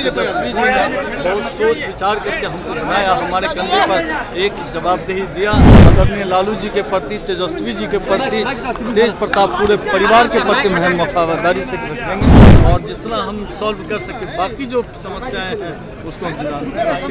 तेजस्वी जी ने बहुत सोच विचार करके हमको बनाया, हमारे कंधे पर एक जवाबदेही दिया। आदरणीय लालू जी के प्रति, तेजस्वी जी के प्रति, तेज प्रताप पूरे परिवार के प्रति हम वफादारी से रखेंगे और जितना हम सॉल्व कर सके बाकी जो समस्याएं हैं उसको हम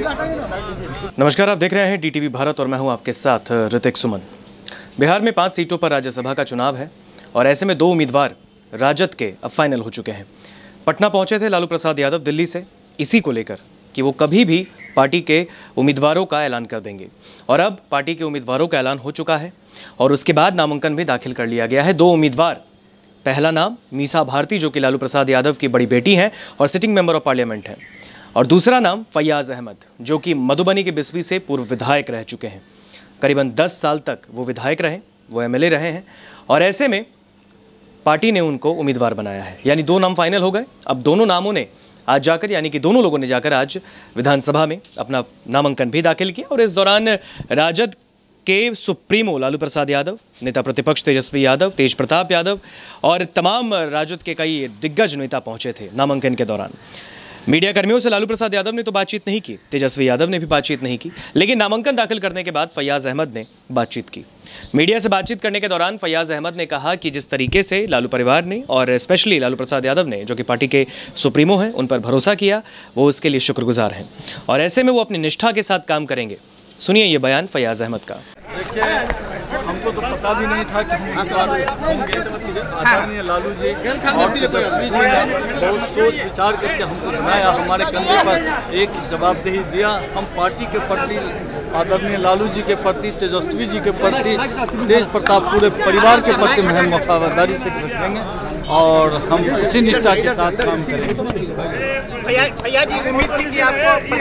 नमस्कार, आप देख रहे हैं DTV भारत और मैं हूं आपके साथ ऋतिक सुमन। बिहार में 5 सीटों पर राज्यसभा का चुनाव है और ऐसे में 2 उम्मीदवार राजद के अब फाइनल हो चुके हैं। पटना पहुंचे थे लालू प्रसाद यादव दिल्ली से इसी को लेकर कि वो कभी भी पार्टी के उम्मीदवारों का ऐलान कर देंगे और अब पार्टी के उम्मीदवारों का ऐलान हो चुका है और उसके बाद नामांकन भी दाखिल कर लिया गया है। 2 उम्मीदवार, पहला नाम मीसा भारती जो कि लालू प्रसाद यादव की बड़ी बेटी हैं और सिटिंग मेंबर ऑफ पार्लियामेंट हैं, और दूसरा नाम फैयाज अहमद जो कि मधुबनी के बिस्वी से पूर्व विधायक रह चुके हैं। करीबन 10 साल तक वो विधायक रहे, वो MLA रहे हैं और ऐसे में पार्टी ने उनको उम्मीदवार बनाया है। यानी 2 नाम फाइनल हो गए। अब दोनों नामों ने आज जाकर, यानी कि दोनों लोगों ने जाकर आज विधानसभा में अपना नामांकन भी दाखिल किया और इस दौरान राजद के सुप्रीमो लालू प्रसाद यादव, नेता प्रतिपक्ष तेजस्वी यादव, तेज प्रताप यादव और तमाम राजद के कई दिग्गज नेता पहुंचे थे नामांकन के दौरान। मीडिया कर्मियों से लालू प्रसाद यादव ने तो बातचीत नहीं की, तेजस्वी यादव ने भी बातचीत नहीं की, लेकिन नामांकन दाखिल करने के बाद फैयाज अहमद ने बातचीत की। मीडिया से बातचीत करने के दौरान फैयाज अहमद ने कहा कि जिस तरीके से लालू परिवार ने और स्पेशली लालू प्रसाद यादव ने, जो कि पार्टी के सुप्रीमो हैं, उन पर भरोसा किया, वो उसके लिए शुक्रगुजार हैं और ऐसे में वो अपनी निष्ठा के साथ काम करेंगे। सुनिए ये बयान फैयाज अहमद का। देखिए, हमको तो पता भी नहीं था कि हम होंगे। आदरणीय लालू जी और तेजस्वी जी ने बहुत सोच विचार करके हमको बनाया, हमारे कंधे पर एक जवाबदेही दिया। हम पार्टी के प्रति, आदरणीय लालू जी के प्रति, तेजस्वी जी के प्रति, तेज प्रताप पूरे परिवार के प्रति हम वफादारी से रखेंगे और हम उसी निष्ठा के साथ काम करेंगे। भैया जी, उम्मीद थी कि आपको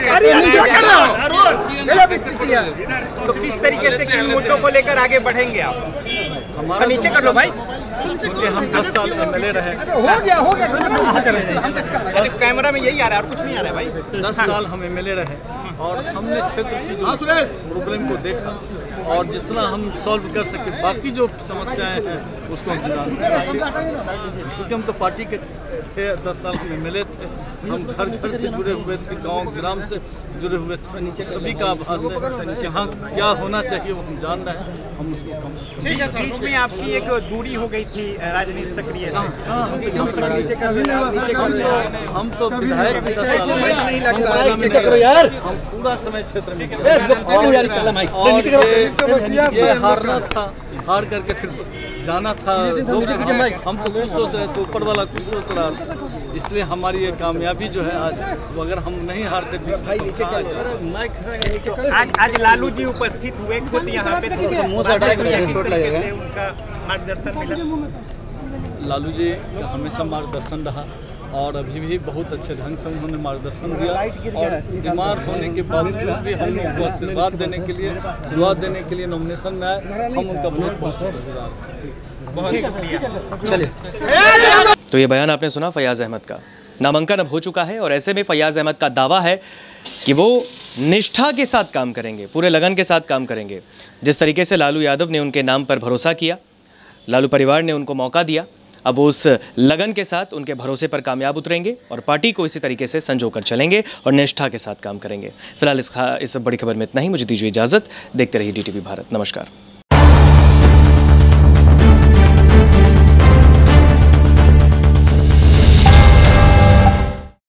तो किस तरीके से किन मुद्दों को लेकर आगे बढ़ेंगे आप? हमारा नीचे कर लो भाई, क्योंकि हम 10 साल MLA रहे। हो गया कैमरा में यही आ रहा है और कुछ नहीं आ रहा है भाई। 10 साल हम MLA रहे और हमने क्षेत्र की जो प्रॉब्लम को देखा और जितना हम सॉल्व कर सके बाकी जो समस्याएं हैं उसको हम क्योंकि हम तो पार्टी के थे, 10 साल हम MLA थे, हम घर घर से जुड़े हुए थे, गांव ग्राम से जुड़े हुए थे, सभी का आभास है कि हाँ क्या होना चाहिए वो हम जान रहे हैं, हम उसको कम। बीच में आपकी एक दूरी हो गई थी राजनीति सक्रिय से। हम तो एकदम सक्रिय, हम तो विधायक भी 10 साल हम पूरा समय क्षेत्र में और ये हारना था, हार करके फिर जाना था। हम तो कुछ सोच रहे थे, ऊपर वाला कुछ सोच रहा था, इसलिए हमारी ये कामयाबी जो है आज, अगर हम नहीं हारते आज लालू जी उपस्थित हुए खुद यहाँ पे, उनका मार्गदर्शन मिला। लालू जी का हमेशा मार्गदर्शन रहा और अभी भी बहुत अच्छे ढंग से उन्होंने मार्गदर्शन दिया और बीमार होने के बावजूद भी हम उनको आशीर्वाद देने के लिए, दुआ देने के लिए नॉमिनेशन में आए। हम उनका बहुत बहुत शुक्रगुजार हैं। चलिए, तो ये बयान आपने सुना फैयाज अहमद का। नामांकन अब हो चुका है और ऐसे में फैयाज अहमद का दावा है कि वो निष्ठा के साथ काम करेंगे, पूरे लगन के साथ काम करेंगे। जिस तरीके से लालू यादव ने उनके नाम पर भरोसा किया, लालू परिवार ने उनको मौका दिया, अब उस लगन के साथ उनके भरोसे पर कामयाब उतरेंगे और पार्टी को इसी तरीके से संजोकर चलेंगे और निष्ठा के साथ काम करेंगे। फिलहाल इस बड़ी खबर में इतना ही। मुझे दीजिए इजाज़त। देखते रहिए DTV भारत। नमस्कार।